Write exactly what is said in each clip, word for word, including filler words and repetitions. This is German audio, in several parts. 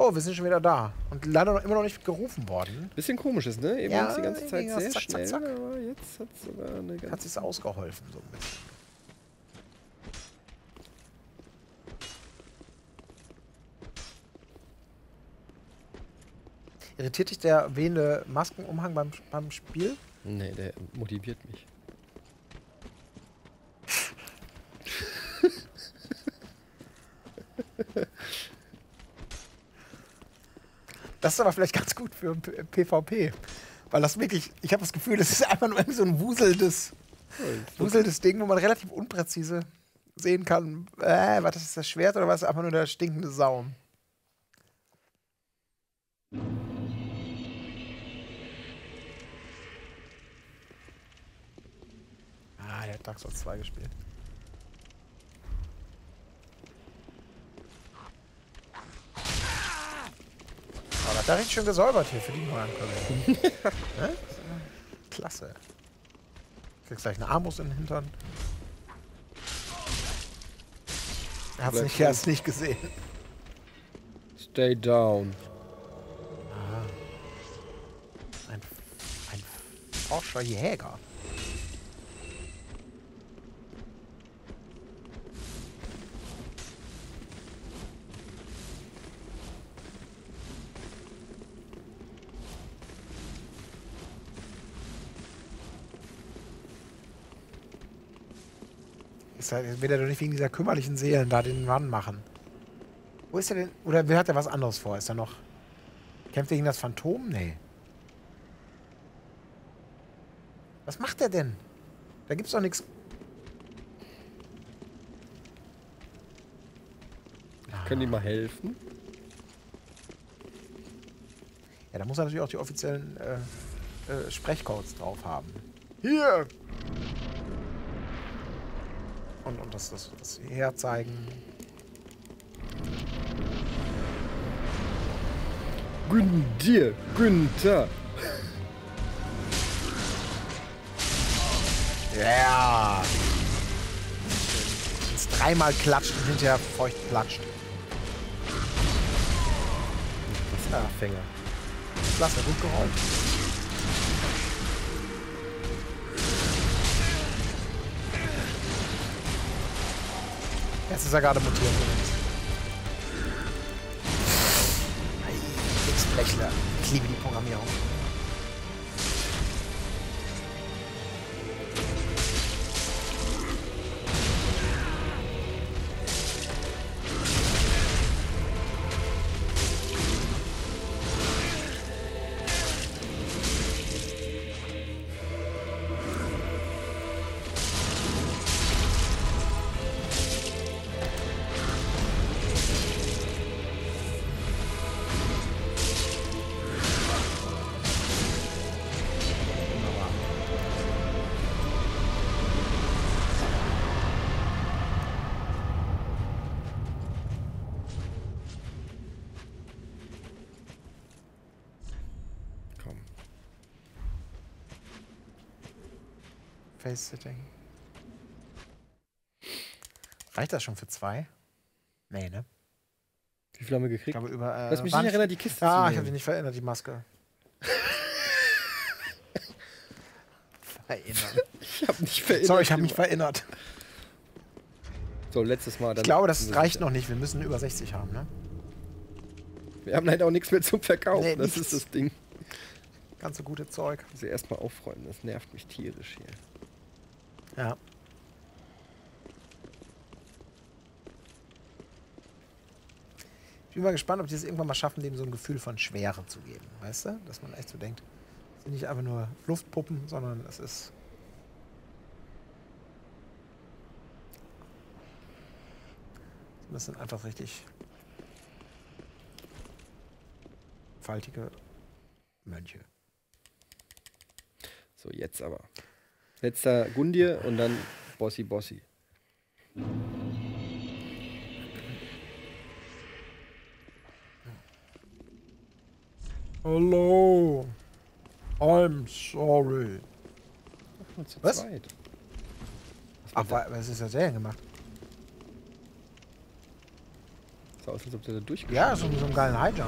Oh, wir sind schon wieder da. Und leider noch, immer noch nicht gerufen worden. Bisschen komisch ist, ne? Eben Ja, ja, die ganze Zeit sehr zack, schnell, zack, zack. aber jetzt hat es sogar eine ganze... Hat sich's ausgeholfen, so ein bisschen. Irritiert dich der wehende Maskenumhang beim, beim Spiel? Nee, der motiviert mich. Das ist aber vielleicht ganz gut für P PvP. Weil das wirklich, ich habe das Gefühl, das ist einfach nur irgendwie so ein wuselndes, wuselndes Ding, wo man relativ unpräzise sehen kann, äh, was ist das Schwert oder was ist einfach nur der stinkende Saum? Ah, der hat Dark Souls zwei gespielt. Aber das hat richtig schön gesäubert hier für die Neuankömmlinge. Ne? Klasse. Kriegst gleich eine Armbrust in den Hintern. Er hat's nicht, er hat's nicht gesehen. Stay down. Ah. Ein, ein forscher Jäger. Will er doch nicht wegen dieser kümmerlichen Seelen da den Mann machen. Wo ist er denn? Oder wer hat er was anderes vor? Ist er noch... Kämpft er gegen das Phantom? Nee. Was macht er denn? Da gibt's doch nichts. Ah. Können die mal helfen? Ja, da muss er natürlich auch die offiziellen äh, äh, Sprechcodes drauf haben. Hier! Und, und das, das, das herzeigen. Guten dir, Günther. Ja! Ins dreimal klatscht und hinterher feucht platscht. Das ist ein Anfänger. Klasse, gut geräumt. Jetzt ist er gerade mutiert. X-Blechler. Ich liebe die Programmierung. Face-Sitting. Reicht das schon für zwei? Nee, ne? Wie viel haben wir gekriegt? Ich glaube, über, äh, du hast mich nicht erinnert, die Kiste Ah, zu ich habe dich nicht verändert, die Maske. Verinnert. Ich habe mich verinnert. Sorry, ich habe mich verinnert. So, letztes Mal. Dann ich glaube, das reicht noch nicht. Wir müssen über sechzig haben, ne? Wir haben leider auch nichts mehr zum Verkaufen. Nee, das nichts. ist das Ding. Ganz so gute Zeug. Also erstmal aufräumen, das nervt mich tierisch hier. Ja. Ich bin mal gespannt, ob die es irgendwann mal schaffen, dem so ein Gefühl von Schwere zu geben. Weißt du? Dass man echt so denkt, es sind nicht einfach nur Luftpuppen, sondern es ist... Das sind einfach richtig faltige Mönche. So, jetzt aber. Letzter Gundir und dann Bossi Bossi. Hello. I'm sorry. Ach, zu Was? zweit. Ach, was ist ja Serien gemacht? Sah aus, als ob der da durchgeht. Ja, so, so einen geilen Highjump.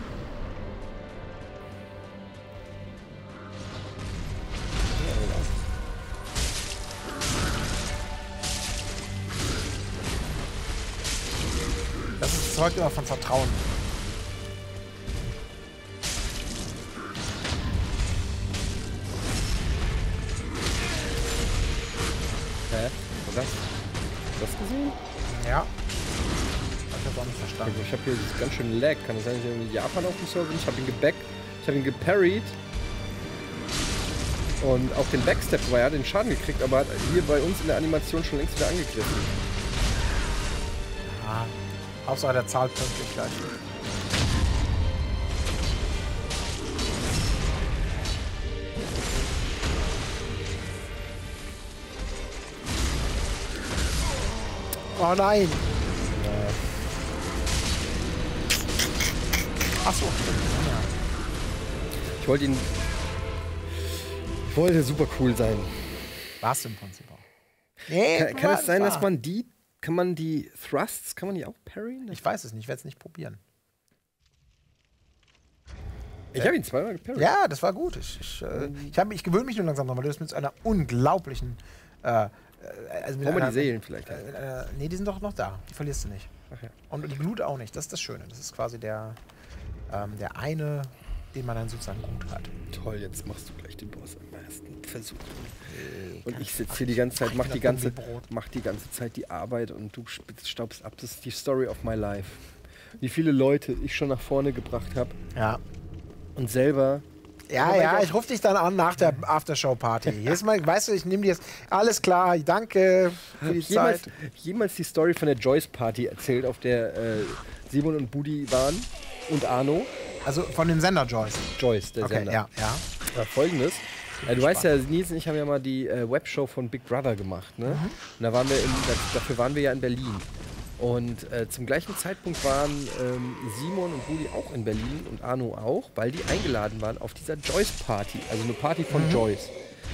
Das ist, zeugt immer von Vertrauen. Hä? Was? Hast du das gesehen? Ja. Hab ich das auch nicht verstanden. Ich habe hier das ganz schön Lag. Kann das sein, dass ich irgendwie Japan auf dem Server bin? Ich habe ihn gebackt. Ich habe ihn geparried. Und auch den Backstep war, er hat den Schaden gekriegt, aber hat hier bei uns in der Animation schon längst wieder angegriffen. Ah, Hauptsache der zahlt pünktlich gleich. Oh nein! Ja. Achso, stimmt. Ja. Ich wollte ihn... Ich wollte super cool sein. War's im Prinzip auch. Nee, Kann, kann es sein, war. dass man die... Kann man die Thrusts, kann man die auch parryen? Ich weiß es nicht, ich werde es nicht probieren. Ich habe ihn zweimal geparried. Ja, das war gut. Ich, ich, äh, ich, hab- ich gewöhne mich nur langsam nochmal. Du bist mit einer unglaublichen. Äh, äh, also mit Wollen wir einer, die Seelen vielleicht Äh, haben? äh, nee, die sind doch noch da. Die verlierst du nicht. Ach ja. Und die Glut auch nicht. Das ist das Schöne. Das ist quasi der, ähm, der eine, den man dann sozusagen gut hat. Toll, jetzt machst du gleich den Boss am ersten Versuch. Äh, Und kann- ich sitze hier die ganze Zeit, Ach, mach das die ganze, Gummibrot. mach die ganze Zeit die Arbeit und du spitzt- staubst ab. Das ist die Story of my life. Wie viele Leute ich schon nach vorne gebracht habe Ja. und selber. Ja, Aber ja, ich ich rufe dich dann an nach der Aftershow-Party. Jedes Mal, weißt du, ich nehme dir jetzt. Alles klar, danke für die jemals, Zeit. jemals die Story von der Joyce Party erzählt, auf der äh, Simon und Budi waren und Arno. Also von dem Sender Joyce. Joyce, der Okay, Sender. ja, ja. Ja, folgendes. Äh, du weißt ja, Nils und ich haben ja mal die äh, Webshow von Big Brother gemacht, ne? Und da waren wir in, da, dafür waren wir ja in Berlin. Und äh, zum gleichen Zeitpunkt waren ähm, Simon und Budi auch in Berlin und Arno auch, weil die eingeladen waren auf dieser Joyce-Party, also eine Party von Joyce.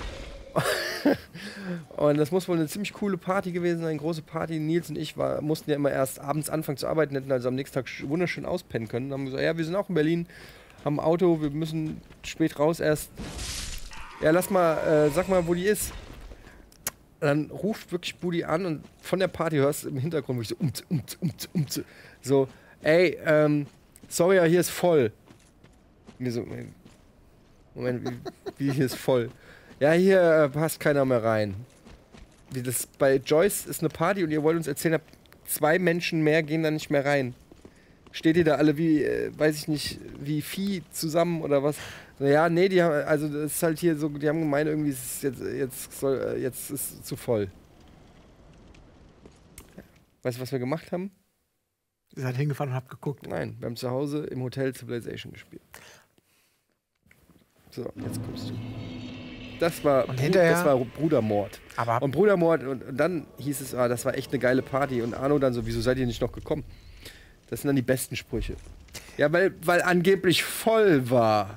Und das muss wohl eine ziemlich coole Party gewesen sein, eine große Party. Nils und ich war, mussten ja immer erst abends anfangen zu arbeiten, hätten also am nächsten Tag sch- wunderschön auspennen können. Und haben gesagt, ja, wir sind auch in Berlin, haben ein Auto, wir müssen spät raus erst. Ja, lass mal, äh, sag mal, wo die ist. Und dann ruft wirklich Budi an und von der Party hörst du im Hintergrund wirklich so umz, umz, umz, umz, so, ey, ähm, sorry, ja, hier ist voll. Und wir so, Moment, Moment wie, wie hier ist voll? Ja, hier äh, passt keiner mehr rein. Wie das bei Joyce ist eine Party und ihr wollt uns erzählen, zwei Menschen mehr gehen da nicht mehr rein. Steht ihr da alle wie, äh, weiß ich nicht, wie Vieh zusammen oder was? So, ja, nee, die haben, also das ist halt hier so, die haben gemeint, irgendwie ist es jetzt, jetzt, soll, äh, jetzt ist es zu voll. Weißt du, was wir gemacht haben? Ihr seid hingefahren und habt geguckt. Nein, wir haben zu Hause im Hotel Civilization gespielt. So, jetzt kommst du. Das war, Und Bru- hinterher? das war Brudermord. Aber Und Brudermord, und, und dann hieß es, ah, das war echt eine geile Party. Und Arno dann so, wieso seid ihr nicht noch gekommen? Das sind dann die besten Sprüche. Ja, weil, weil angeblich voll war.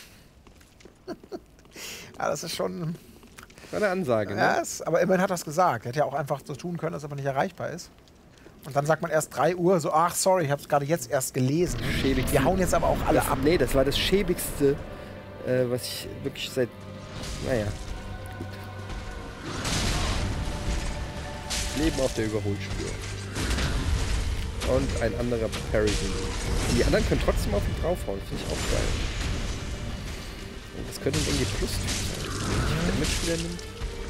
ja, das ist schon. War eine Ansage, ne? Ja, es, aber immerhin hat er es gesagt. Er hätte ja auch einfach so tun können, dass er aber nicht erreichbar ist. Und dann sagt man erst drei Uhr, so, ach sorry, ich habe es gerade jetzt erst gelesen. Schäbigste. Wir hauen jetzt aber auch alle das, ab. Nee, das war das schäbigste, äh, was ich wirklich seit. Naja, gut. Leben auf der Überholspur. Und ein anderer Parry. Die anderen können trotzdem auf ihn draufhauen. Das finde ich auch geil. Und das könnte ein N G Plus sein. Der Mitspieler nimmt.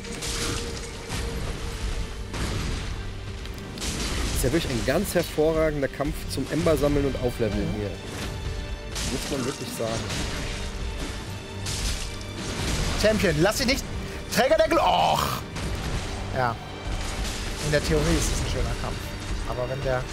Das ist ja wirklich ein ganz hervorragender Kampf zum Ember sammeln und aufleveln hier. Muss man wirklich sagen. Champion, lass dich nicht. Träger der Gl Och! Ja. In der Theorie ist es ein schöner Kampf. Aber wenn der.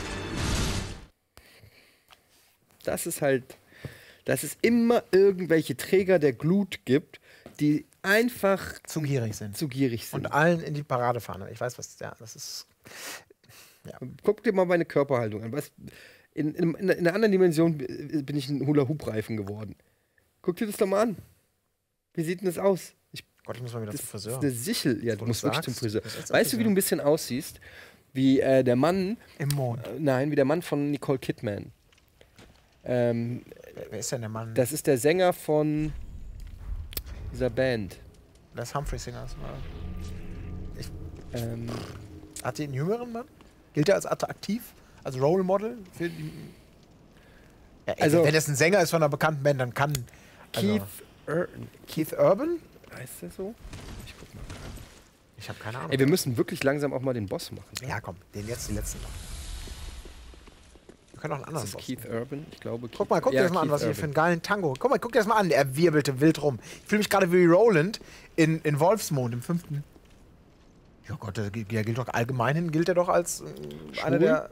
Das ist halt, dass es immer irgendwelche Träger der Glut gibt, die einfach zu gierig sind. zu gierig sind. Und allen in die Parade fahren. Ich weiß, was. Ja, das ist. Guck dir mal meine Körperhaltung an. Was, in, in, in einer anderen Dimension bin ich ein Hula-Hoop-Reifen geworden. Guck dir das doch mal an. Wie sieht denn das aus? Ich, Gott, ich muss mal wieder das zum ist Friseur. eine Sichel. Ja, du Wo musst du wirklich zum sagst, Friseur. du musst echt zum Weißt du, wie Friseur. du ein bisschen aussiehst? wie äh, der Mann. Im Mond. Äh, nein, wie der Mann von Nicole Kidman. Ähm, Wer, wer ist denn der Mann? das ist der Sänger von dieser Band. Das ist Humphrey Singers. Ich, Ähm, hat die einen jüngeren Mann? Gilt er als attraktiv? Als Role Model? Für die, ja, ey, Also- wenn das ein Sänger ist von einer bekannten Band, dann kann. Also, Keith, Ur Keith Urban? heißt der so? Ich guck mal. Ich habe keine Ahnung. Ey, wir müssen wirklich langsam auch mal den Boss machen. Ne? Ja, komm, den jetzt die letzten noch. Wir können auch einen anderen Das ist Boss Keith Urban, ich glaube. Guck mal, guck dir ja, das mal an, Keith was hier Urban. für einen geilen Tango. Guck mal, guck dir das mal an. Er wirbelte wild rum. Ich fühle mich gerade wie Roland in, in Wolfsmond im fünften. Ja Gott, der, der gilt doch allgemeinhin, gilt er doch als äh, einer Schwul? der.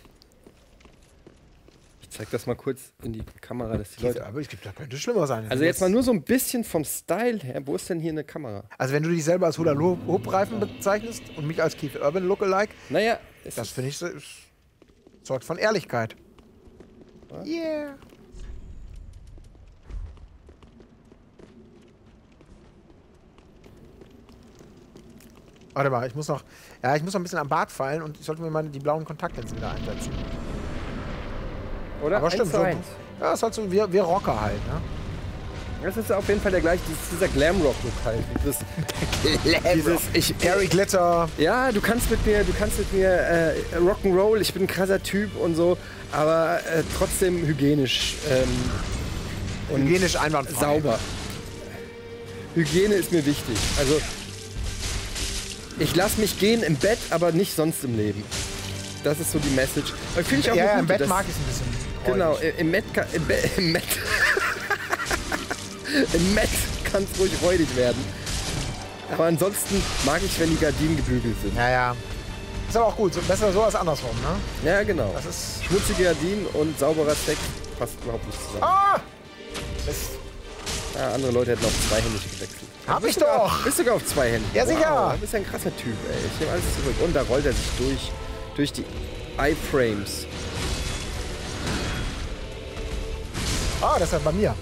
Ich zeig das mal kurz in die Kamera, dass die Keith Leute. Urban, ich glaube, da könnte schlimmer sein. Also jetzt mal nur so ein bisschen vom Style her. Wo ist denn hier eine Kamera? Also wenn du dich selber als Hula Hoop Reifen bezeichnest und mich als Keith Urban Lookalike, Naja, es das ist- finde ich so, ist, zeugt von Ehrlichkeit. Was? Yeah. Warte mal, ich muss noch, ja, ich muss noch ein bisschen am Bart feilen und ich sollte mir mal die blauen Kontaktlinsen wieder einsetzen. Oder? Aber stimmt, Eins zu so, eins. ja, das ist halt so wie, wie Rocker halt, ne? Das ist auf jeden Fall der gleiche, dieses- dieser Glamrock-Look halt. Dieses, dieses, ich, Gary Glitter. ja, du kannst mit mir, du kannst mit mir äh, Rock'n'Roll, ich bin ein krasser Typ und so, aber äh, trotzdem hygienisch ähm, und Hygienisch einwandfrei. sauber. Hygiene ist mir wichtig. Also ich lasse mich gehen im Bett, aber nicht sonst im Leben. Das ist so die Message. Aber finde ich auch Ja, eine ja, im gute, Bett dass- mag ich es ein bisschen. Genau, räudig. i- im Met, ka- im, Be im Met, im Met kann es ruhig räudig werden. Aber ansonsten mag ich, wenn die Gardinen gebügelt sind. Ja, ja. Ist aber auch gut. So, besser so als andersrum, ne? Ja, genau. Das ist. Schmutzige Gardinen und sauberer Sex passt überhaupt nicht zusammen. Ah! Das Ja, andere Leute hätten auf zweihändig gewechselt. hab Bist ich sogar- doch! Bist sogar auf zweihändig. Ja, sicher. Wow, du bist ja ein krasser Typ, ey. Ich nehme alles zurück. Und da rollt er sich durch, durch die Iframes. Ah, das ist ja bei mir.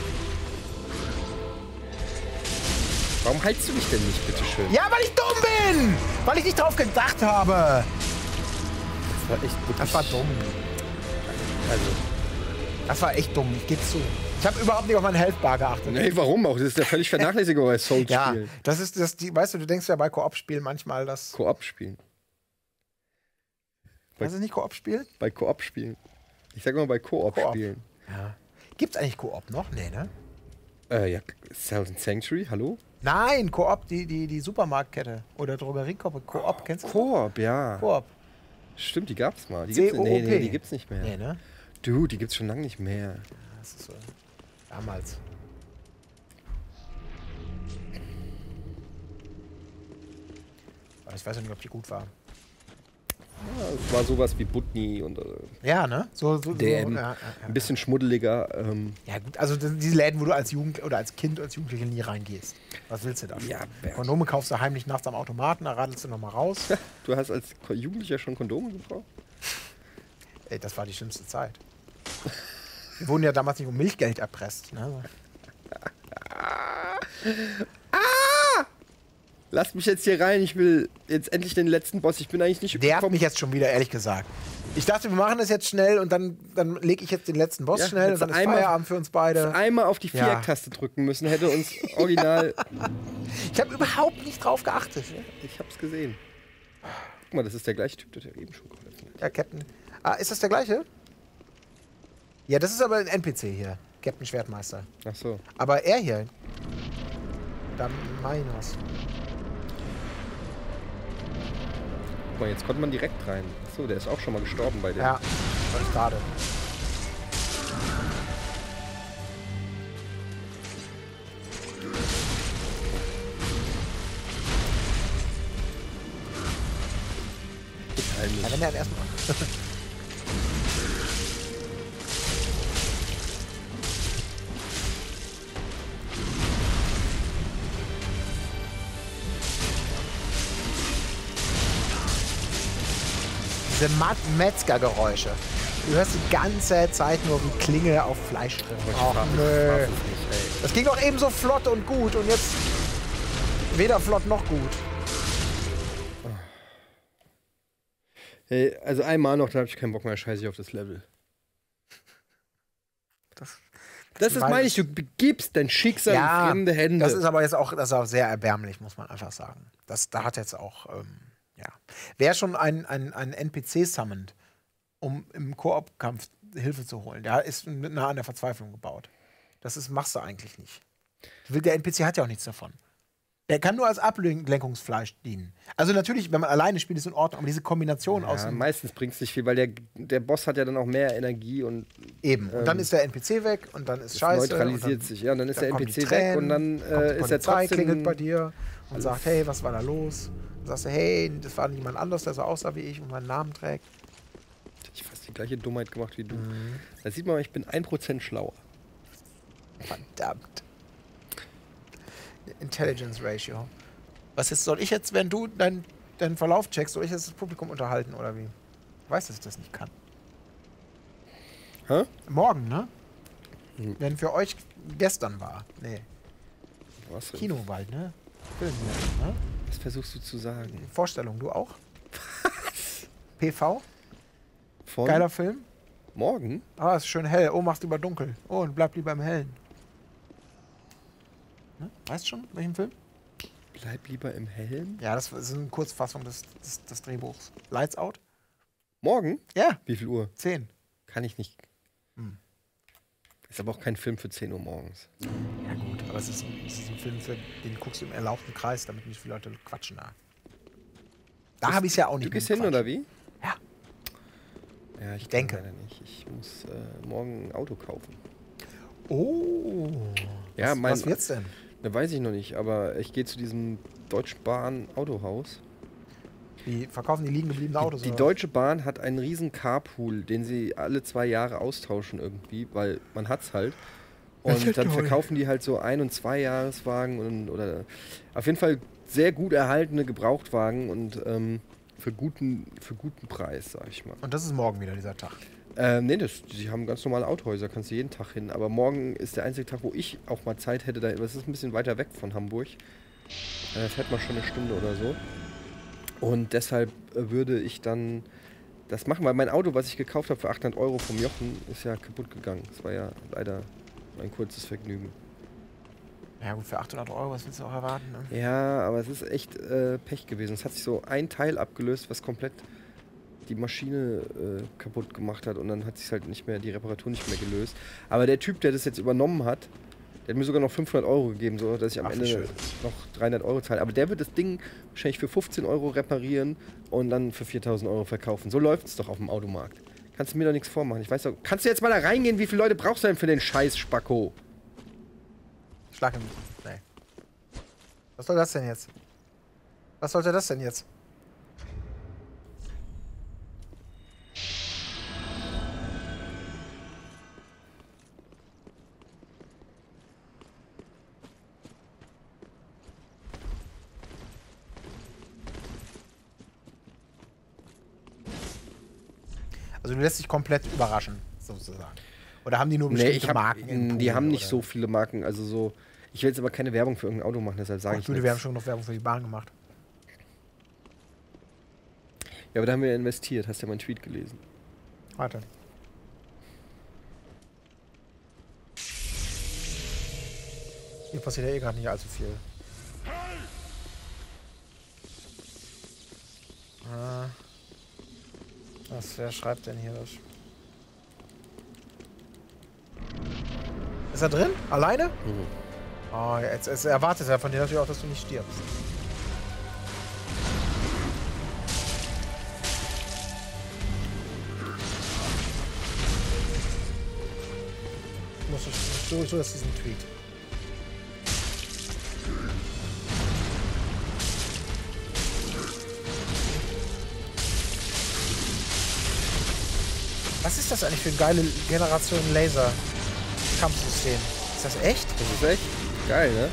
Warum heilst du dich denn nicht, bitteschön? Ja, weil ich dumm bin! Weil ich nicht drauf gedacht habe. Das war echt wirklich... Das war dumm. Also, Das war echt dumm, ich geb's zu. Ich habe überhaupt nicht auf meine Health-Bar geachtet. nee, warum auch? Das ist ja völlig vernachlässigbar bei Souls-Spielen. Ja, das ist das, die, weißt du, du denkst ja bei Koop-Spielen manchmal, dass. Koop spielen. Was ist nicht Koop-Spiel? Bei Koop spielen. Ich sag mal bei Koop Koop. spielen. Ja. Gibt's eigentlich Koop noch? Nee, ne? Äh, ja, Thousand Sanctuary, hallo? Nein, Koop, die, die, die Supermarktkette oder Drogeriekette. Koop, kennst du? Koop, ja. Koop. Stimmt, die gab's mal. Die C gibt's, O O P. nee, nee, die gibt's nicht mehr. Nee, ne? Du, die gibt's schon lange nicht mehr. Das ist so. Damals. Aber ich weiß ja nicht, ob die gut war. Ja, es war sowas wie Butni und äh, Ja, ne? So, so, D M. so ja, ja, ein bisschen schmuddeliger. Ähm, ja, gut, also das- diese Läden, wo du als Jugend oder als Kind, als Jugendlicher nie reingehst. Was willst du da? Ja, Bernd. Kondome kaufst du heimlich nachts am Automaten, da radelst du nochmal raus. Du hast als Ko- Jugendlicher schon Kondome gebraucht? Ey, das war die schlimmste Zeit. Wir wurden ja damals nicht um Milchgeld erpresst. Ne? Lass mich jetzt hier rein, ich will jetzt endlich den letzten Boss. Ich bin eigentlich nicht Der hat mich jetzt schon wieder, ehrlich gesagt. Ich dachte, wir machen das jetzt schnell und dann, dann lege ich jetzt den letzten Boss Ja, schnell und jetzt dann ist einmal- Feierabend für uns beide. einmal auf die Ja. Viereck-Taste drücken müssen, hätte uns original. Ich habe überhaupt nicht drauf geachtet. Ich hab's gesehen. Guck mal, das ist der gleiche Typ, der dir eben schon geholfen hat. Ja, Captain. Ah, ist das der gleiche? Ja, das ist aber ein N P C hier. Captain Schwertmeister. Ach so. Aber er hier. Da Minos. Guck mal, jetzt konnte man direkt rein. Ach so, der ist auch schon mal gestorben bei dem. Ja, das ist gerade. Ich heil mich. Ja, wenn er erstmal. Diese Mat- Metzgergeräusche. Du hörst die ganze Zeit nur, wie Klinge auf Fleisch trifft. Ich Ach, frag- ich nö. frag es nicht, ey. Das ging doch eben so flott und gut und jetzt weder flott noch gut. Hey, also einmal noch, da habe ich keinen Bock mehr, scheiße ich auf das Level. Das, Das ist, meine ich, du begibst dein Schicksal ja, in fremde Hände. Das ist aber jetzt auch, das ist auch sehr erbärmlich, muss man einfach sagen. Das, da hat jetzt auch, ähm, ja. Wer schon einen ein N P C summoned, um im Koop-Kampf Hilfe zu holen, der ist nah an der Verzweiflung gebaut. Das ist, machst du eigentlich nicht. Der N P C hat ja auch nichts davon. Der kann nur als Ablenkungsfleisch dienen. Also natürlich, wenn man alleine spielt, ist in Ordnung, aber diese Kombination ja, aus... meistens bringt es nicht viel, weil der, der Boss hat ja dann auch mehr Energie und... Eben, und ähm, dann ist der N P C weg und dann ist es scheiße. neutralisiert dann, sich, ja, und dann ist dann der N P C Tränen, weg und dann äh, ist er trotzdem... klingelt bei dir und sagt, hey, was war da los? Und sagst du, hey, das war niemand anders, der so aussah wie ich und meinen Namen trägt. Ich habe fast die gleiche Dummheit gemacht wie du. Mhm. Da sieht man, ich bin ein Prozent schlauer. Verdammt. Intelligence Ratio. Was jetzt, soll ich jetzt, wenn du deinen dein Verlauf checkst, soll ich jetzt das Publikum unterhalten oder wie? Ich weiß, dass ich das nicht kann. Hä? Morgen, ne? Hm. Wenn für euch gestern war. Nee. Was? Kino bald, ne? Film hier, ne? Was versuchst du zu sagen? Vorstellung, du auch? P V? Von Geiler Film? morgen? Ah, ist schön hell. Oh, mach's lieber dunkel. Oh, und bleib lieber im Hellen. Ne? Weißt du schon, welchen Film? Bleib lieber im Hellen? Ja, das ist eine Kurzfassung des, des, des Drehbuchs. Lights Out? Morgen? Ja. Wie viel Uhr? Zehn. Kann ich nicht. Hm. Ist aber auch kein Film für zehn Uhr morgens. Ja gut, aber es ist, es ist ein Film, für den guckst du im erlaubten Kreis, damit nicht viele Leute quatschen da. Da habe ich es ja auch nicht. Du gehst hin, oder wie? Ja. Ja, ich denke. Leider nicht. Ich muss äh, morgen ein Auto kaufen. Oh. Ja, was, mein, was wird's denn? Ne, weiß ich noch nicht, aber ich gehe zu diesem Deutschen Bahn Autohaus. Die verkaufen die liegen gebliebenen Autos. Die, die oder? Deutsche Bahn hat einen riesen Carpool, den sie alle zwei Jahre austauschen irgendwie, weil man hat's halt. Und dann verkaufen die halt so Ein- und Zwei-Jahreswagen und oder auf jeden Fall sehr gut erhaltene Gebrauchtwagen und ähm, für guten, für guten Preis, sag ich mal. Und das ist morgen wieder dieser Tag. Ähm, nee, das, sie haben ganz normale Autohäuser, kannst du jeden Tag hin. Aber morgen ist der einzige Tag, wo ich auch mal Zeit hätte. Da, das ist ein bisschen weiter weg von Hamburg. Äh, das hätte man schon eine Stunde oder so. Und deshalb äh, würde ich dann das machen, weil mein Auto, was ich gekauft habe für achthundert Euro vom Jochen, ist ja kaputt gegangen. Das war ja leider ein kurzes Vergnügen. Ja gut, für achthundert Euro, was willst du auch erwarten? Ne? Ja, aber es ist echt äh, Pech gewesen. Es hat sich so ein Teil abgelöst, was komplett die Maschine äh, kaputt gemacht hat und dann hat sich halt nicht mehr, die Reparatur nicht mehr gelöst. Aber der Typ, der das jetzt übernommen hat, der hat mir sogar noch fünfhundert Euro gegeben, so dass ich am Ach, Ende schön. noch dreihundert Euro zahle. Aber der wird das Ding wahrscheinlich für fünfzehn Euro reparieren und dann für viertausend Euro verkaufen. So läuft es doch auf dem Automarkt. Kannst du mir doch nichts vormachen. Ich weiß doch, kannst du jetzt mal da reingehen, wie viele Leute brauchst du denn für den Scheiß Spacko? Schlag ihn. Nee. Was soll das denn jetzt? Was sollte das denn jetzt? Also du lässt dich komplett überraschen, sozusagen. Oder haben die nur bestimmte Nee, ich hab, Marken? im Pool, die haben nicht oder? so viele Marken. Also so. Ich will jetzt aber keine Werbung für irgendein Auto machen, deshalb sage Ach, ich du, nichts. wir haben schon noch Werbung für die Bahn gemacht. Ja, aber da haben wir ja investiert. Hast du ja meinen Tweet gelesen. Warte. Hier passiert ja eh gerade nicht allzu viel. Ah. Was, wer schreibt denn hier das? Ist er drin? Alleine? Mhm. Oh, jetzt, jetzt erwartet er von dir natürlich auch, dass du nicht stirbst. Ich muss so, so ist diesen Tweet. Was ist das eigentlich für eine geile Generation Laser-Kampfsystem? Ist das echt? Das ist echt geil, ne?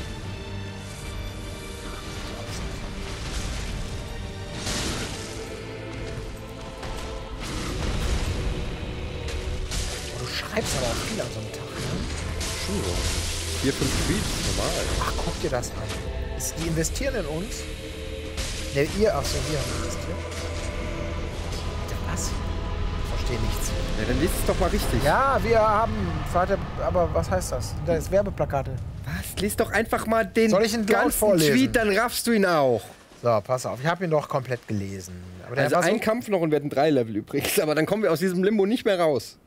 Oh, du schreibst aber auch viel an so einem Tag, ne? Schon so. Vier, fünf Tweets, normal. Ach, guck dir das an. Ist, die investieren in uns. Ne, ihr, ach so, wir haben investiert. Was? Ich verstehe nichts. Ja, dann liest es doch mal richtig. Ja, wir haben... Aber was heißt das? Das ist Werbeplakate. Was? Lies doch einfach mal den Soll ich ihn laut ganzen vorlesen? Tweet, dann raffst du ihn auch. So, pass auf. Ich habe ihn doch komplett gelesen. Aber der Also war so ein Kampf noch und wir hatten drei Level übrigens. Aber dann kommen wir aus diesem Limbo nicht mehr raus.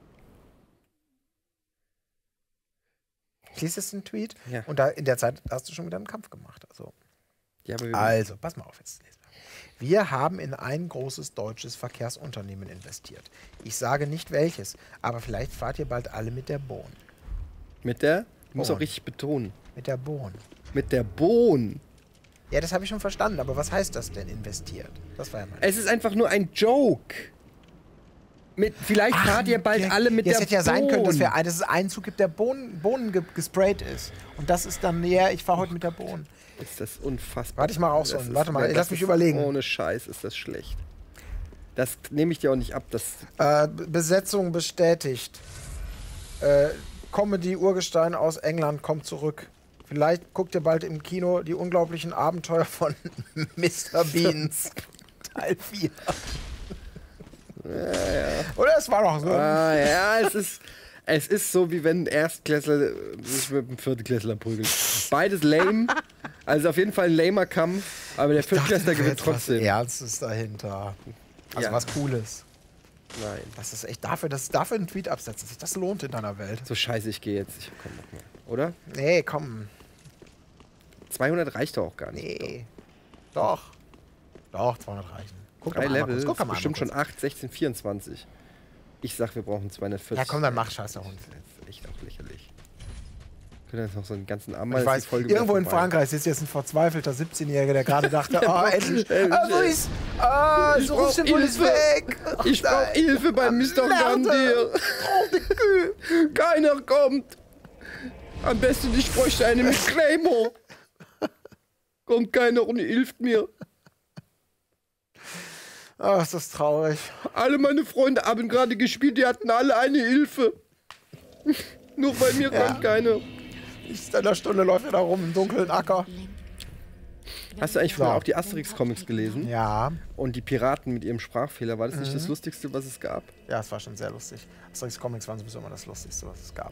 Ich lese jetzt den Tweet. Ja. Und da, in der Zeit hast du schon wieder einen Kampf gemacht. Also, Ja, aber wir also pass mal auf jetzt. Wir haben in ein großes deutsches Verkehrsunternehmen investiert. Ich sage nicht welches, aber vielleicht fahrt ihr bald alle mit der Bohn. mit der? Du musst Bohn. auch richtig betonen. Mit der Bohn. Mit der Bohn. Ja, das habe ich schon verstanden, aber was heißt das denn, investiert? Das war ja mein. Es ist einfach nur ein Joke. Mit, vielleicht fahrt ihr bald ja, alle mit ja, der es hätte ja Bohn. sein können, dass, wir, ein- dass es einen Zug gibt, der Bohnen, Bohnen ge gesprayt ist. Und das ist dann, ja, ich fahre heute mit der Bohn. Ist das unfassbar. Warte, ich mach auch so Das einen. ist- Warte mal, das lass mich ist- überlegen. Ohne Scheiß ist das schlecht. Das nehme ich dir auch nicht ab. Das Äh, B- Besetzung bestätigt. Äh, Comedy-Urgestein aus England kommt zurück. Vielleicht guckt ihr bald im Kino die unglaublichen Abenteuer von Mister Beans. Teil vier. Oder es war doch so. Ah, ja, es ist, es ist so, wie wenn ein Erstklässler sich mit einem Viertklässler prügelt. Beides lame. Also auf jeden Fall ein lamer Kampf, aber der Viertklässler gewinnt trotzdem. Was Ernstes dahinter. Also Ja. was Cooles. Nein. Das ist echt dafür, dass dafür einen Tweet absetzen sich das lohnt in deiner Welt. So scheiße, ich gehe jetzt. Ich hab keinen Bock mehr. Oder? Nee, komm. zweihundert reicht doch auch gar nicht. Nee. Doch. Doch, zweihundert reichen. Guck Drei doch mal Level, kurz. Guck doch mal bestimmt kurz. schon acht, sechzehn, vierundzwanzig. Ich sag, wir brauchen zweihundertvierzig. Ja, komm, dann mach Scheiß Hund. Das ist echt auch lächerlich. Können wir jetzt noch so einen ganzen Ich Ameisen weiß, irgendwo in Frankreich sitzt jetzt ein verzweifelter siebzehnjähriger, der gerade dachte, oh, endlich. Ah, wo ist. Ah, Ich so brauch Symbol ist Hilfe. weg. Ich brauch Hilfe bei Mister Gandir. Keiner kommt. Am besten, ich bräuchte eine mit Claymore. Kommt keiner und hilft mir. Oh, ist das traurig. Alle meine Freunde haben gerade gespielt, die hatten alle eine Hilfe. Nur bei mir Ja. kommt keine. Ich in einer Stunde läuft er da rum im dunklen Acker. Hast du eigentlich früher So. auch die Asterix-Comics gelesen? Ja, Und die Piraten mit ihrem Sprachfehler, war das nicht Mhm. das Lustigste, was es gab? ja, es war schon sehr lustig. Asterix Comics waren sowieso immer das Lustigste, was es gab.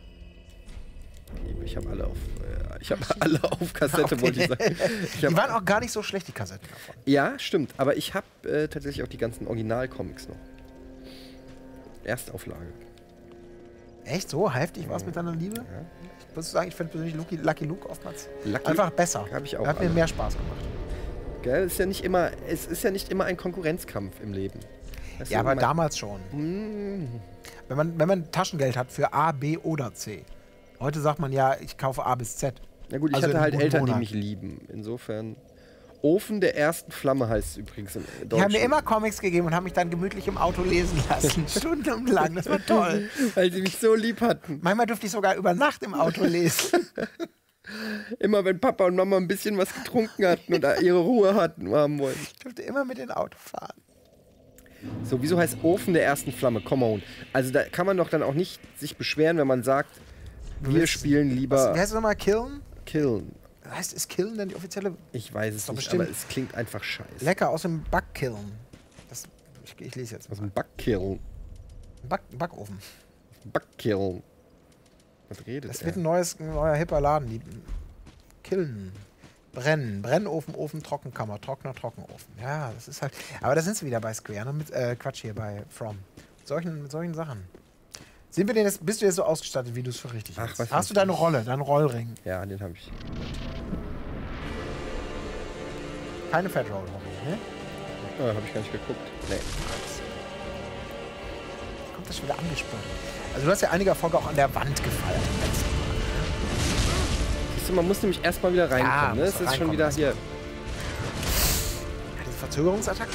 Ich habe alle auf, äh, ich habe alle auf Kassette, Okay. wollte ich sagen. Ich Die hab, waren auch gar nicht so schlecht, die Kassetten davon. ja, stimmt. Aber ich habe äh, tatsächlich auch die ganzen Original-Comics noch. Erstauflage. Echt so? Heftig war es mit deiner Liebe? Ja. Ich muss sagen, ich finde persönlich Lucky, Lucky Luke oftmals Lucky einfach besser. Hab ich auch Hat mir alle. mehr Spaß gemacht. Gell? Ist ja nicht immer, es ist ja nicht immer ein Konkurrenzkampf im Leben. Weißt Ja, du, aber man- damals schon. Hm, Wenn man, wenn man Taschengeld hat für A, B oder C. Heute sagt man ja, ich kaufe A bis Z. Na gut, ich Also in hatte halt einem Eltern, die Monat. mich lieben. Insofern. Ofen der ersten Flamme heißt es übrigens im Deutschen. Die haben mir immer Comics gegeben und haben mich dann gemütlich im Auto lesen lassen. Stundenlang. Das war toll. Weil sie mich so lieb hatten. Manchmal durfte ich sogar über Nacht im Auto lesen. Immer wenn Papa und Mama ein bisschen was getrunken hatten und ihre Ruhe hatten, haben wollen. Ich durfte immer mit dem Auto fahren. So, wieso heißt Ofen der ersten Flamme? Come on. Also da kann man doch dann auch nicht sich beschweren, wenn man sagt, wir willst- spielen Was, lieber wie heißt es nochmal? Killen? Killen. Heißt, ist Killen denn die offizielle? Ich weiß es doch nicht, bestimmt- aber es klingt einfach scheiße. Lecker aus dem Backkillen. Das, ich, ich lese jetzt Aus mal. dem Backkillen. Back, Backofen. Backkillen. Was redet Das er? wird ein, neues, ein neuer hipper Laden. Die Killen. Brennen. Brennofen, Ofen, Trockenkammer. Trockner, Trockenofen. Ja, das ist halt. Aber da sind sie wieder bei Square. Ne? Mit, äh, Quatsch hier bei From. Mit solchen, mit solchen Sachen. Sind wir denn jetzt, bist du jetzt so ausgestattet, wie du es für richtig Ach, hältst? was Hast du weiß deine ich. Rolle, deinen Rollring? Ja, den habe ich. Keine Fat Roll Hobby, ne? Ah, habe ich gar nicht geguckt. Nee. Kommt das schon wieder angesprochen? Also du hast ja einige Erfolge auch an der Wand gefeiert. im letzten Mal. Siehst du, man muss nämlich erstmal wieder reinkommen. Ja, ne? muss Es ist schon reinkommen wieder erstmal. hier. Ja, diese Verzögerungsattacke?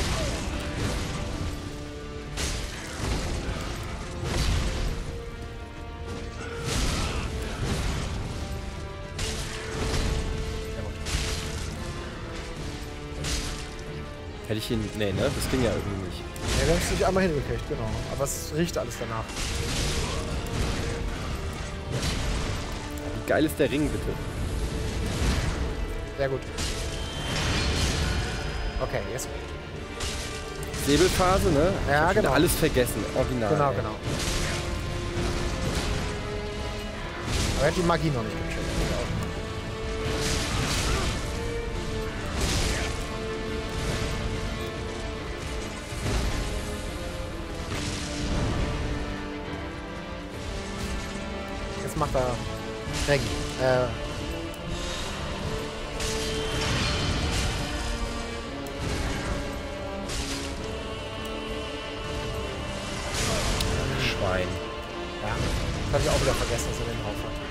Hätte ich ihn. Nee, ne? Das ging ja irgendwie nicht. Ja, wir haben es nicht einmal hingekriegt, genau. Aber es riecht alles danach. Wie geil ist der Ring, bitte? Sehr gut. Okay, jetzt. Säbelphase, ne? Ja, Ich hab genau. Alles vergessen, original. Genau, ey. genau. Aber er hat die Magie noch nicht gecheckt. Jetzt macht er Regen. Äh. Schwein. Ja. Das habe ich auch wieder vergessen, dass er den drauf hat.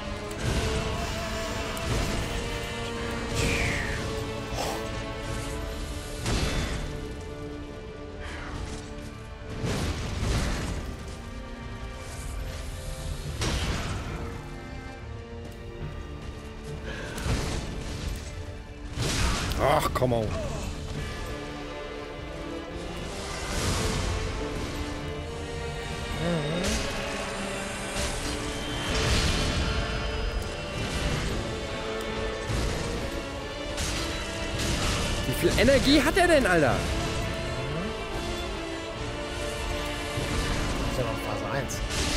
Ach, komm on. Wie viel Energie hat er denn, Alter? Das ist ja noch Phase eins.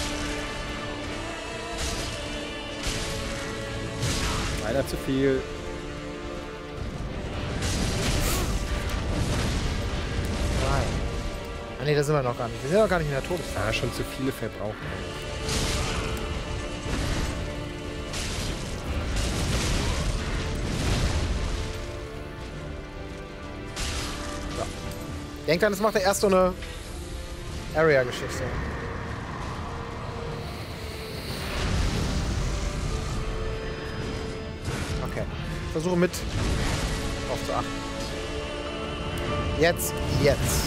Leider zu viel. Nein. Ah ne, da sind wir noch gar nicht. Wir sind noch gar nicht in der Todesphase. Ja, schon zu viele verbraucht. Denkt dann, das macht er erst so eine Area-Geschichte. Okay. Ich versuche mit drauf zu achten. Jetzt, jetzt.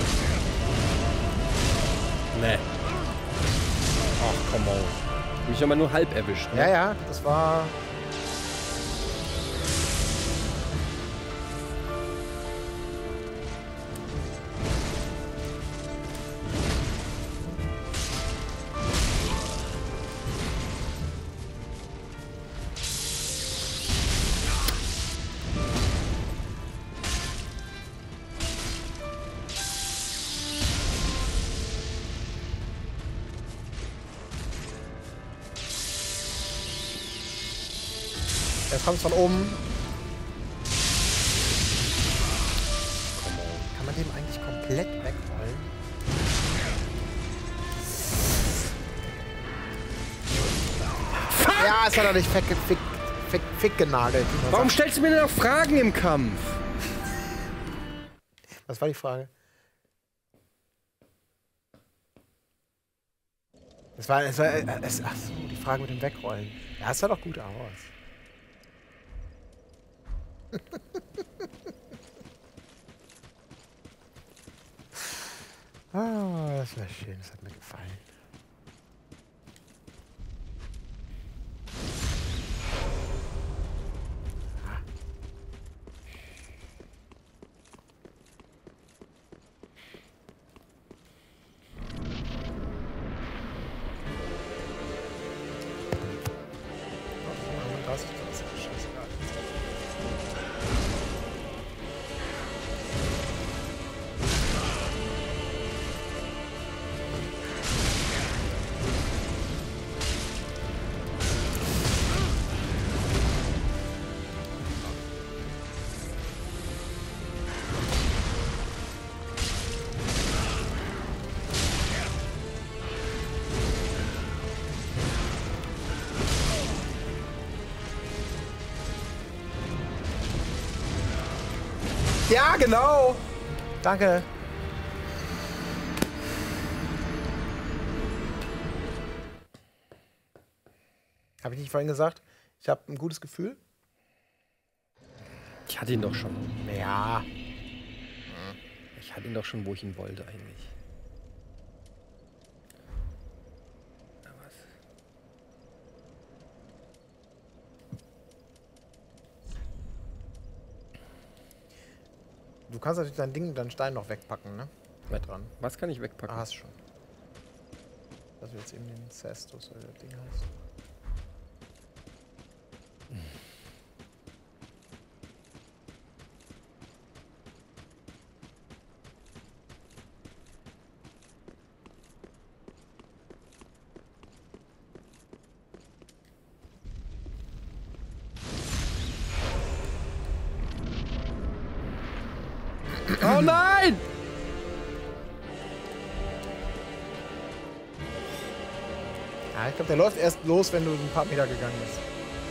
Nee. Ach, komm on. Mich aber nur halb erwischt. Ne? Ja, ja, das war... Jetzt kommt es von oben. Kann man dem eigentlich komplett wegrollen? Ja, es hat er nicht fick, fick, fick, fick genagelt. Warum stellst du mir denn noch Fragen im Kampf? Was war die Frage? Es war, es war, es, ach so, die Frage mit dem Wegrollen. Ja, es sah doch gut aus. Ah, das war schön, das hat mir gefallen. Ja, genau. Danke. Habe ich nicht vorhin gesagt? Ich habe ein gutes Gefühl. Ich hatte ihn doch schon. Ja. Ich hatte ihn doch schon, wo ich ihn wollte eigentlich. Na was? Du kannst natürlich dein Ding, deinen Stein noch wegpacken, ne? Was, dran. was kann ich wegpacken? Ah, hast schon. Das wird jetzt eben den Cestus oder das Ding heißt. Oh nein! Ja, ich glaube, der läuft erst los, wenn du ein paar Meter gegangen bist.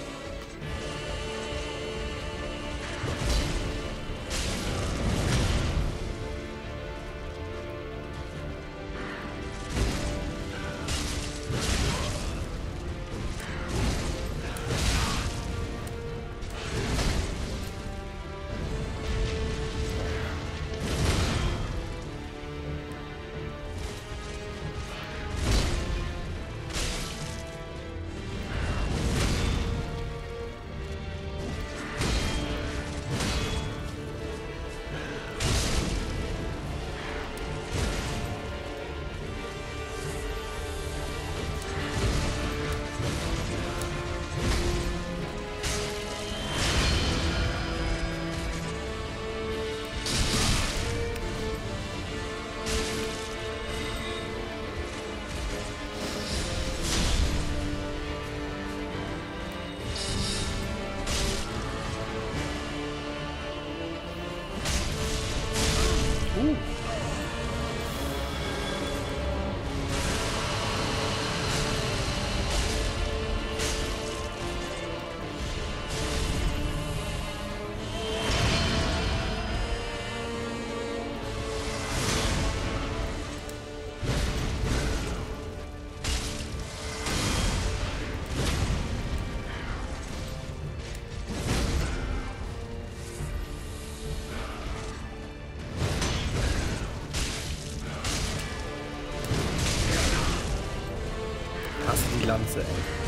Die Lanze, ey.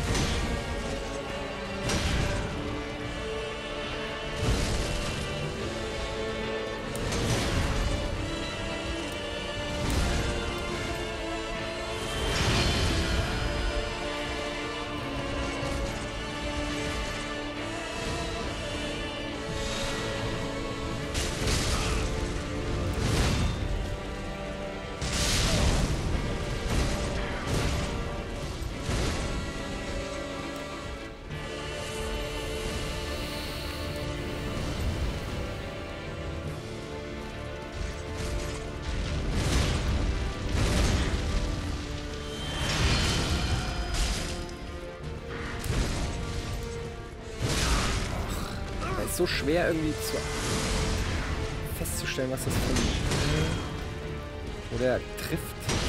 So schwer irgendwie zu festzustellen, was das für ein... Oder er trifft.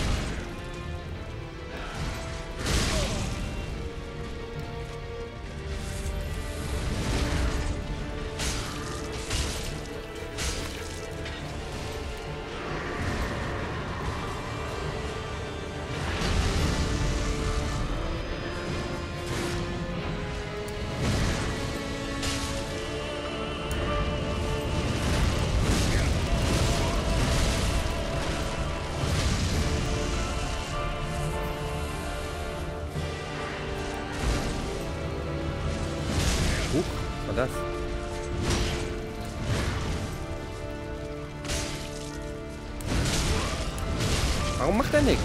Das. Warum macht er nichts?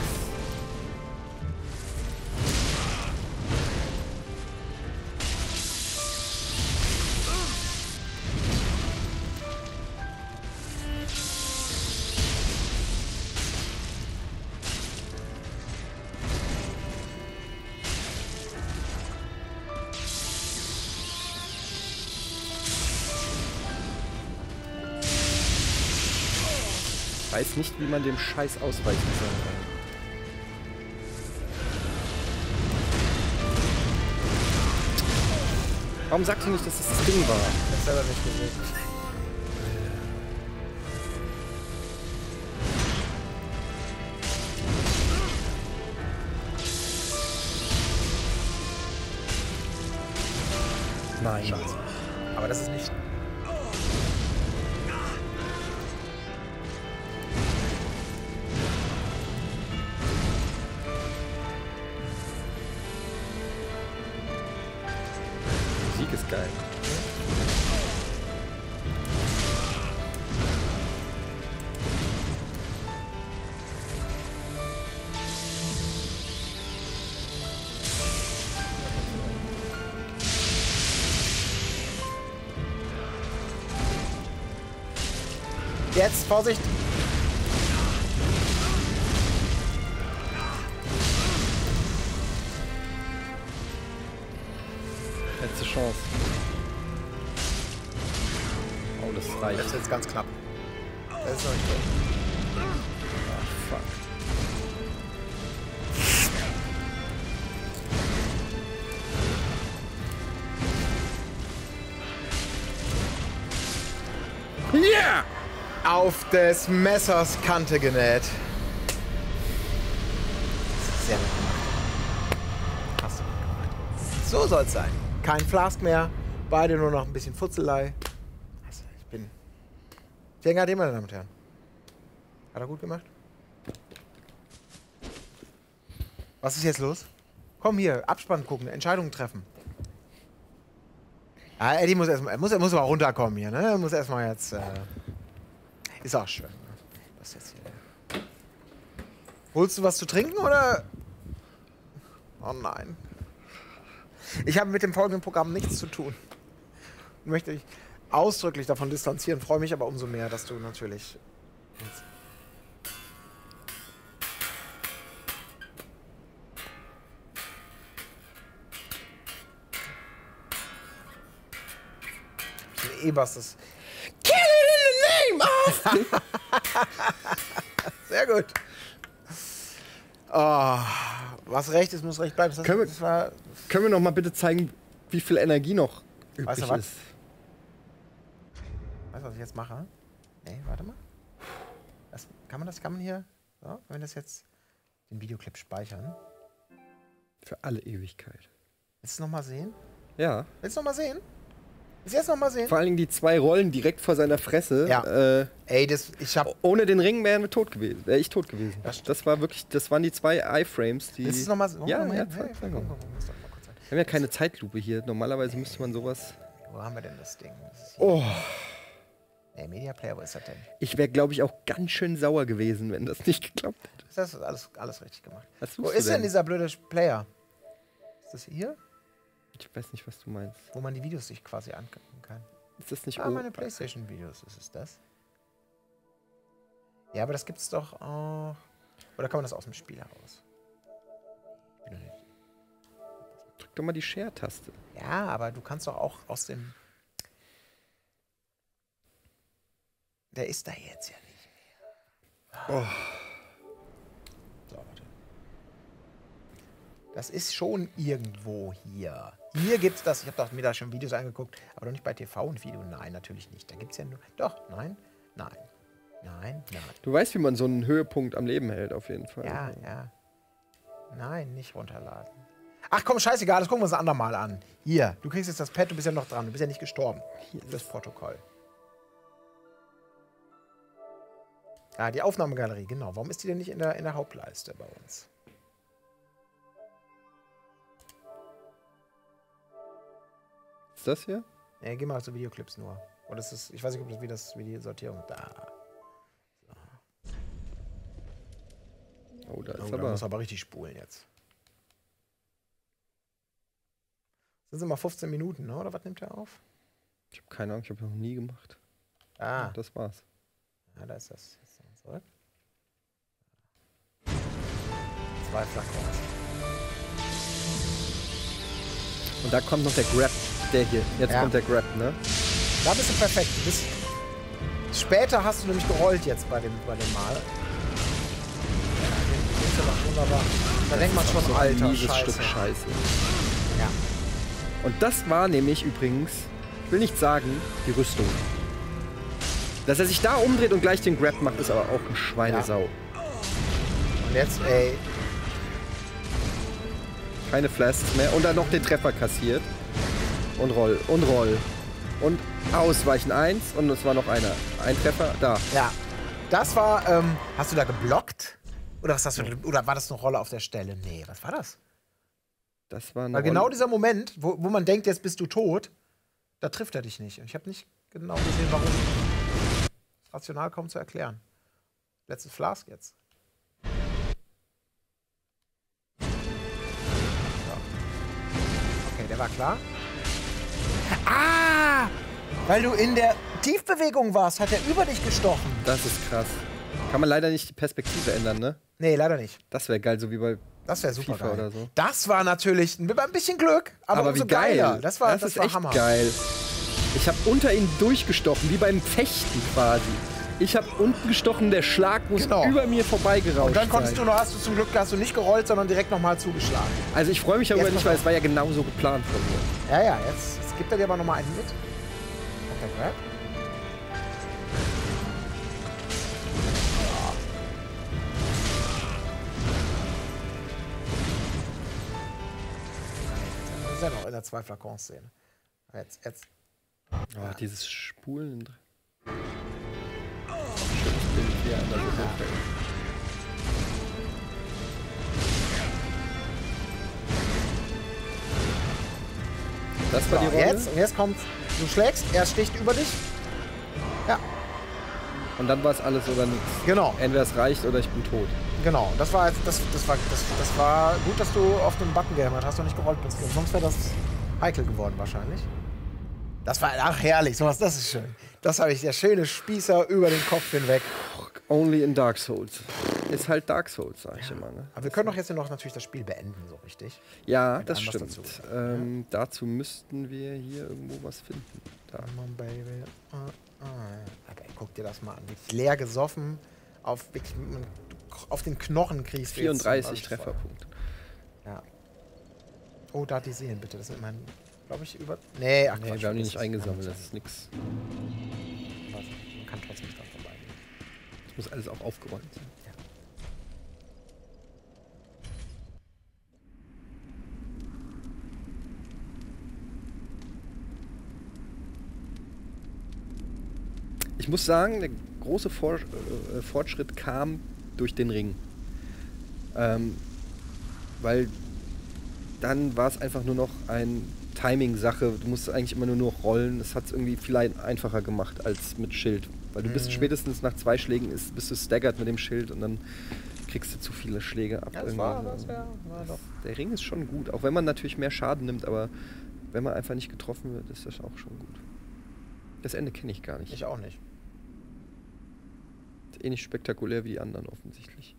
Ich weiß nicht, wie man dem Scheiß ausweichen soll. Warum sagst du nicht, dass das das Ding war? Das ist aber nicht gesehen. Nein. Scheiße. Aber das ist nicht... Musik ist geil. Jetzt, Vorsicht! Letzte Chance. Oh, das reicht. Das ist jetzt ganz knapp. Das ist noch nicht drin. Oh, fuck. Ja! Yeah! Auf des Messers Kante genäht. Sehr gut gemacht. Hast du gut gemacht. So soll's sein. Kein Flask mehr. Beide nur noch ein bisschen Futzelei. Also, ich bin... Finger hat meine Damen und Herren. Hat er gut gemacht? Was ist jetzt los? Komm hier, Abspann gucken, Entscheidungen treffen. Ah, Eddie muss erstmal, muss, muss mal runterkommen hier, ne? Muss erstmal jetzt. Äh ist auch schön. Ne? Was jetzt hier? Holst du was zu trinken oder? Oh nein. Ich habe mit dem folgenden Programm nichts zu tun. Ich möchte mich ausdrücklich davon distanzieren, freue mich aber umso mehr, dass du natürlich. E-Bass ist. Kill it in the name of! Sehr gut. Oh, was recht ist, muss recht bleiben. Das, können, das war wir, können wir noch mal bitte zeigen, wie viel Energie noch übrig weißt du was? ist? Weißt du, was ich jetzt mache? Nee, warte mal. Das, kann man das, kann man hier, so, wenn wir das jetzt, den Videoclip speichern? Für alle Ewigkeit. Willst du noch mal sehen? Ja. Willst du noch mal sehen? Willst du jetzt noch mal sehen? Vor allen Dingen die zwei Rollen direkt vor seiner Fresse. Ja. Äh, Ey, das, ich hab... Ohne den Ring wären wir tot gewesen. Wäre ich tot gewesen. Das, das war wirklich, das waren die zwei Iframes, die... Willst du noch mal sehen? Ja, noch mal ja, hin? zeig, Hey, zeig komm, mal. komm, komm, muss doch mal kurz sein. Wir haben ja keine Zeitlupe hier. Normalerweise müsste man sowas... Wo haben wir denn das Ding? Das ist Oh. Nee, Media Player, wo ist das denn? Ich wäre, glaube ich, auch ganz schön sauer gewesen, wenn das nicht geklappt hätte. Das ist alles, alles richtig gemacht. Was Wo suchst du ist denn denn dieser blöde Player? Ist das hier? Ich weiß nicht, was du meinst. Wo man die Videos sich quasi angucken kann. Ist das nicht Ah, oben? meine PlayStation-Videos, ist es das? Ja, aber das gibt's doch auch. Oder kann man das aus dem Spiel heraus? Ich bin doch nicht- Drück doch mal die Share-Taste. Ja, aber du kannst doch auch aus dem. Der ist da jetzt ja nicht mehr. Oh. So, warte. Das ist schon irgendwo hier. Hier gibt's das. Ich habe mir da schon Videos angeguckt, aber doch nicht bei T V und Video. Nein, natürlich nicht. Da gibt's ja nur. Doch, nein, nein, nein, nein. Du weißt, wie man so einen Höhepunkt am Leben hält, auf jeden Fall. Ja, ja. Nein, nicht runterladen. Ach komm, scheißegal, das gucken wir uns ein andermal an. Hier, du kriegst jetzt das Pad, du bist ja noch dran, du bist ja nicht gestorben. Hier ist das Protokoll. Ah, die Aufnahmegalerie, genau. Warum ist die denn nicht in der, in der Hauptleiste bei uns? Ist das hier? Ja, geh mal zu Videoclips nur. Oder ist das, ich weiß nicht, ob das wie, das, wie die Sortierung. Da. Oh, da ist Oh, da aber... muss aber richtig spulen jetzt. Das sind mal fünfzehn Minuten, ne? Oder was nimmt er auf? Ich habe keine Ahnung, ich habe noch nie gemacht. Ah, Ja, das war's. ja, da ist das. Jetzt noch zurück. Zwei Flakons. Und da kommt noch der Grab. Der hier. Jetzt Ja. kommt der Grab, ne? Da bist du perfekt. Du bist später hast du nämlich gerollt jetzt bei dem, bei dem Mal. Ja, den ist ja doch wunderbar. Da denkt man schon, So ein alter mieses Scheiße. Stück Scheiße. Ja. Und das war nämlich übrigens, ich will nicht sagen, die Rüstung. Dass er sich da umdreht und gleich den Grab macht, ist aber auch eine Schweinesau. Und jetzt, ey, Keine Flasks mehr. Und dann noch den Treffer kassiert. Und roll. Und roll. Und ausweichen eins. Und es war noch einer. Ein Treffer. Da. ja. Das war, ähm, hast du da geblockt? Oder was hast du, oder war das eine Rolle auf der Stelle? Nee, was war das? Das war eine Weil genau Rolle. dieser Moment, wo, wo man denkt, jetzt bist du tot, da trifft er dich nicht. Und ich habe nicht genau gesehen, warum. Das ist rational kaum zu erklären. Letztes Flask jetzt. So. Okay, der war klar. Ah! Weil du in der Tiefbewegung warst, hat er über dich gestochen. Das ist krass. Kann man leider nicht die Perspektive ändern, ne? Nee, leider nicht. Das wäre geil, so wie bei Das wäre super FIFA geil. oder so. Das war natürlich ein ein bisschen Glück, aber, Aber umso wie geil. geiler. Das war, das, das ist war echt Hammer. geil. Ich habe unter ihn durchgestochen, wie beim Fechten quasi. Ich habe unten gestochen, der Schlag muss Genau. über mir vorbeigerauscht Und dann konntest sein. du noch, hast du zum Glück hast du nicht gerollt, sondern direkt nochmal zugeschlagen. Also ich freue mich darüber Jetzt nicht, pass weil auf. es war ja genauso geplant von mir. Ja, ja, jetzt, jetzt gibt er dir aber nochmal einen mit. Kommt der Grab? Das ist ja noch in der zwei Flakons-Szene. Jetzt, jetzt. Oh, dieses Spulen. Schönes Bild hier an der Seite. Das war So, die Rolle. jetzt, und jetzt kommt, du schlägst, er sticht über dich. Ja, Und dann war es alles oder nichts. genau, Entweder es reicht oder ich bin tot. genau. Das war, jetzt- das, das war, das, das war gut, dass du auf den Button gehämmert hast und nicht gerollt bist. Sonst wäre das heikel geworden wahrscheinlich. Das war, ach herrlich, sowas, das ist schön. Das habe ich, der schöne Spießer über den Kopf hinweg. Only in Dark Souls. Ist halt Dark Souls, sag ich immer. Ne? Aber wir können doch jetzt noch natürlich das Spiel beenden, so richtig. Ja, Mit das allem, was stimmt. dazu gehört. Ähm, dazu müssten wir hier irgendwo was finden. Da. Come on, baby. Ah, ah. Aber ey, guck dir das mal an. Wirklich leer gesoffen, auf, wirklich, auf den Knochen kriegst du jetzt vierunddreißig zum Beispiel. Trefferpunkte. Ja. Oh, da die Seelen bitte. Das sind mein, glaube ich, über... Nee, ach Nee, Quatsch, wir haben die das nicht ist- eingesammelt, das ist nix. Man kann trotzdem nicht dran vorbei. Das muss alles auch aufgeräumt sein. Ja. Ich muss sagen, der große Vor äh, Fortschritt kam durch den Ring. Ähm, weil dann war es einfach nur noch ein Timing-Sache. Du musst eigentlich immer nur noch rollen. Das hat es irgendwie viel ein einfacher gemacht als mit Schild. Weil du bist Mhm. spätestens nach zwei Schlägen ist, bist du staggert mit dem Schild und dann kriegst du zu viele Schläge ab. Ja, das irgendwie. war, das war, war doch. Der Ring ist schon gut, auch wenn man natürlich mehr Schaden nimmt, aber wenn man einfach nicht getroffen wird, ist das auch schon gut. Das Ende kenne ich gar nicht. Ich auch nicht. Ist eh nicht spektakulär wie die anderen offensichtlich.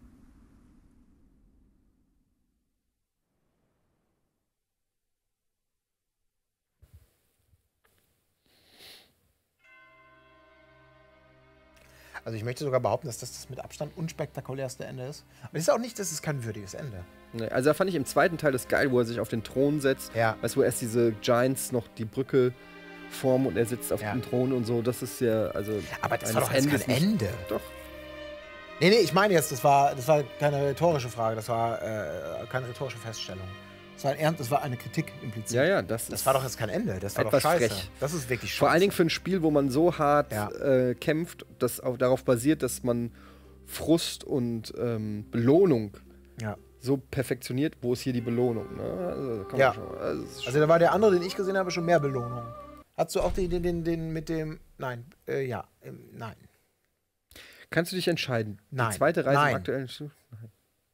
Also ich möchte sogar behaupten, dass das das mit Abstand unspektakulärste Ende ist. Aber es ist auch nicht, das ist kein würdiges Ende. Nee, also da fand ich im zweiten Teil das geil, wo er sich auf den Thron setzt. Ja. Weißt du, wo erst diese Giants noch die Brücke formen und er sitzt auf Ja. dem Thron und so. Das ist ja, also. Aber das eines war doch jetzt Endes kein nicht- Ende. Doch. Nee, nee, ich meine jetzt, das war, das war keine rhetorische Frage, das war äh, keine rhetorische Feststellung. Das war, ein Ernst, das war eine Kritik implizit. Ja, ja, das, Das ist war doch jetzt kein Ende, das war etwas doch scheiße. frech. Das ist wirklich scheiße. vor allen Dingen für ein Spiel, wo man so hart Ja. äh, kämpft, das auch darauf basiert, dass man Frust und ähm, Belohnung Ja. so perfektioniert. Wo ist hier die Belohnung? Ne? Also, kann man Ja. schon, also, es ist Also da war der andere, den ich gesehen habe, schon mehr Belohnung. Hast du auch den, den, den, den mit dem... Nein, äh, ja, ähm, nein. Kannst du dich entscheiden? Nein. Die zweite Reise Nein. im aktuellen Stu- Nein.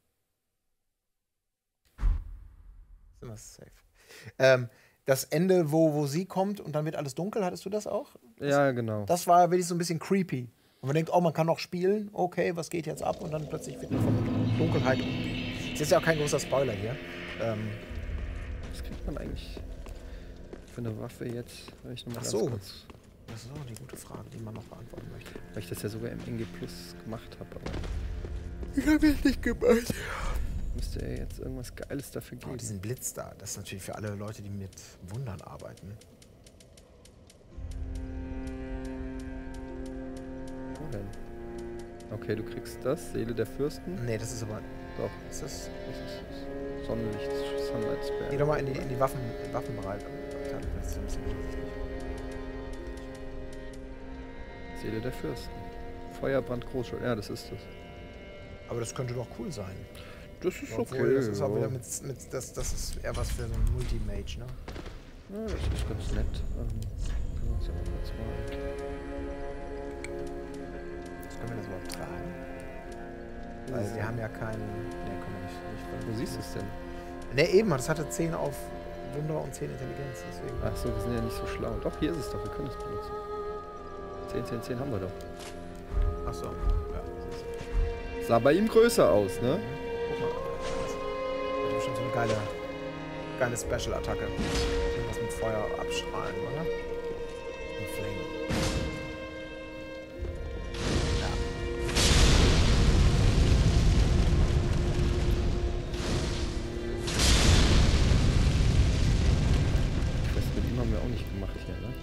Sind wir safe. Ähm, das Ende, wo, wo sie kommt und dann wird alles dunkel, hattest du das auch? Ja, genau. Das war wirklich so ein bisschen creepy. Und man denkt, oh, man kann noch spielen, okay, was geht jetzt ab? Und dann plötzlich wird man von Dunkelheit umgeben. Das ist ja auch kein großer Spoiler hier. Ähm, Was kriegt man eigentlich für eine Waffe jetzt? Weil ich noch mal Ach ganz so. kurz, das ist auch die gute Frage, die man noch beantworten möchte. weil ich das ja sogar im N G Plus gemacht habe. Aber Ich habe es nicht gemacht. müsste ja jetzt irgendwas Geiles dafür Oh, geben. diesen Blitz da, das ist natürlich für alle Leute, die mit Wundern arbeiten. Wo denn? Okay, du kriegst das, Seele der Fürsten. Nee, das ist aber. Doch, Ist das, das ist das Sonnenlicht, Sunlight geh Spare. doch mal in die, in die Waffen, Waffenbereich. Das ist ein bisschen unsichtlich. Seele der Fürsten. Feuerbrand Großschuld. Ja, das ist das. Aber das könnte doch cool sein. Das ist Obwohl, okay. das ist auch ja. wieder mit, mit das, das ist eher was für so ein Multimage, ne? Ja, das ist ganz nett. Ähm, können wir uns ja mal jetzt mal. Das können wir das überhaupt tragen? Weil wir haben ja keinen. Ne, können wir nicht. nicht Wo siehst du es denn? Ne, eben, das hatte zehn auf Wunder und zehn Intelligenz, deswegen. Ach so, wir sind ja nicht so schlau. Doch, hier ist es doch, wir können es benutzen. zehn, zehn, zehn haben wir doch. Achso. Ja. Sah bei ihm größer aus, ne? Guck mal. Das ist bestimmt so eine geile, geile Special-Attacke. Irgendwas mit Feuer abstrahlen, oder? Ein Flame. Ja. Das mit ihm haben wir auch nicht gemacht hier, ne?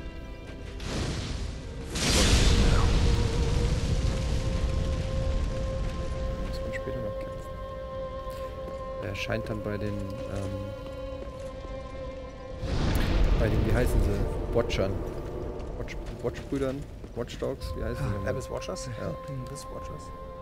Muss man später noch kämpfen. Er erscheint dann bei den, ähm, bei den, wie heißen sie? Watchern. Watch, Watchbrüdern? Watchdogs? Wie heißen die nochmal? Abyss Watchers? Ja. Abyss Watchers.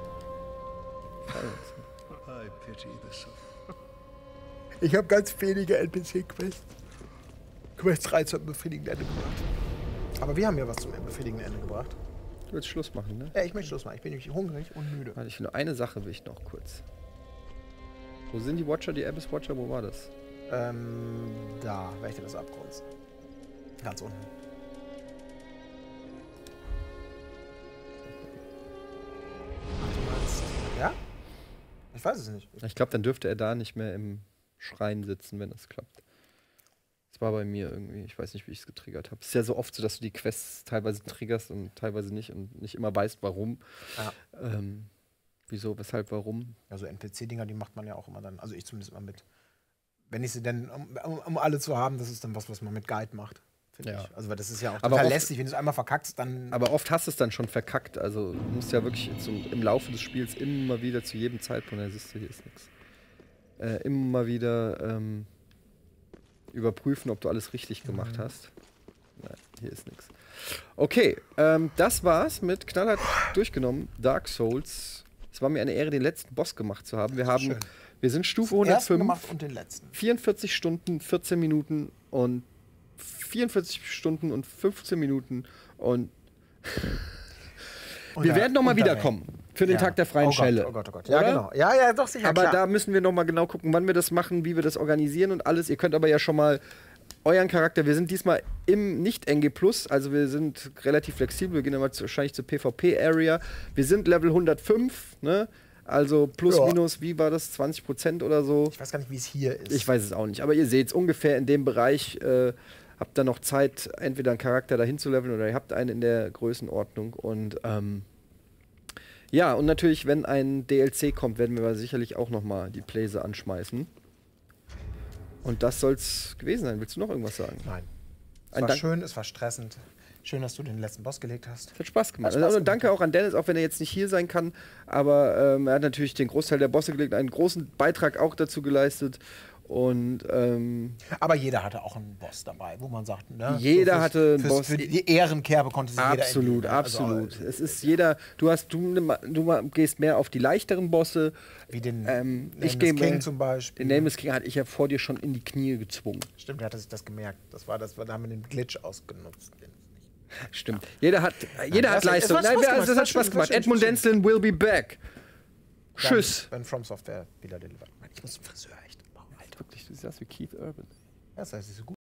I pity the soul. Ich habe ganz wenige N P C-Quests. Quest drei zum befriedigenden Ende gebracht. Aber wir haben ja was zum befriedigenden Ende gebracht. Du willst Schluss machen, ne? Ja, ich möchte Schluss machen. Ich bin nämlich hungrig und müde. Warte, ich will nur eine Sache will ich noch kurz. Wo sind die Watcher, die Abyss Watcher? Wo war das? Ähm, da, Wächter des Abgrunds. Ganz unten. Ach, du meinst, ja? Ich weiß es nicht. Ich glaube, dann dürfte er da nicht mehr im Schrein sitzen, wenn das klappt. Das war bei mir irgendwie, ich weiß nicht, wie ich es getriggert habe. Es ist ja so oft so, dass du die Quests teilweise triggerst und teilweise nicht und nicht immer weißt, warum. Ja. Ähm, wieso, weshalb, warum. Also N P C-Dinger, die macht man ja auch immer dann, also ich zumindest immer mit. Wenn ich sie denn, um, um, um alle zu haben, das ist dann was, was man mit Guide macht. Finde Ja. ich. Also weil das ist ja auch Aber total oft- lästig, wenn du es einmal verkackst, dann. Aber oft hast du es dann schon verkackt. Also du musst ja wirklich zum, im Laufe des Spiels immer wieder zu jedem Zeitpunkt, da siehst du, hier ist nichts. Äh, immer wieder ähm, überprüfen, ob du alles richtig gemacht Mhm. hast. Nein, hier ist nichts. Okay, ähm, das war's mit knallhart durchgenommen. Dark Souls. Es war mir eine Ehre, den letzten Boss gemacht zu haben. Wir haben, schön. wir sind Stufe Den ersten hundertfünf, gemacht und den letzten. vierundvierzig Stunden, vierzehn Minuten und vierundvierzig Stunden und fünfzehn Minuten und Und wir da- werden noch mal und da wiederkommen für den Ja. Tag der freien oh Gott, Schelle. Oh Gott, oh Gott. Ja, Oder? genau. Ja, ja, doch, sicher. Aber klar. da müssen wir noch mal genau gucken, wann wir das machen, wie wir das organisieren und alles. Ihr könnt aber ja schon mal euren Charakter, wir sind diesmal im Nicht-N G Plus, also wir sind relativ flexibel, wir gehen aber zu- wahrscheinlich zur PvP-Area. Wir sind Level hundertfünf, ne? Also plus, Ja. minus, wie war das, zwanzig Prozent oder so? Ich weiß gar nicht, wie es hier ist. Ich weiß es auch nicht, aber ihr seht es ungefähr in dem Bereich. Äh, habt dann noch Zeit, entweder einen Charakter dahin zu leveln oder ihr habt einen in der Größenordnung. Und ähm, ja, und natürlich, wenn ein D L C kommt, werden wir aber sicherlich auch noch mal die Playse anschmeißen. Und das soll's gewesen sein. Willst du noch irgendwas sagen? Nein. Es Ein war Dank- schön, es war stressend. Schön, dass du den letzten Boss gelegt hast. Es hat Spaß gemacht. Hat Spaß und danke auch an Dennis, auch wenn er jetzt nicht hier sein kann. Aber ähm, er hat natürlich den Großteil der Bosse gelegt, einen großen Beitrag auch dazu geleistet. Und ähm, Aber jeder hatte auch einen Boss dabei, wo man sagt, ne? Jeder fürs- hatte einen fürs- Boss. Für die Ehrenkerbe konnte sich jeder absolut, entgegen, ne? Also, absolut. äh, es ist jeder, du hast, du, nimm- du gehst mehr auf die leichteren Bosse. Wie den Ähm, Nameless ich gehe King mehr- zum Beispiel. Den Nameless King hatte ich ja vor dir schon in die Knie gezwungen. Stimmt, er hatte sich das gemerkt. Das war das, da haben wir den Glitch ausgenutzt. Stimmt. Jeder hat, jeder das hat war- Leistung. es war Nein, Spaß wer- gemacht, das es war hat schön, Spaß es war gemacht. schön, Edmund es war Denzlin will be back. Tschüss. Wenn From Software wieder delivert. Mann, ich muss zum Friseur, echt. Oh, Alter. Wirklich, du siehst aus wie Keith Urban. Ja, das heißt, es ist so gut.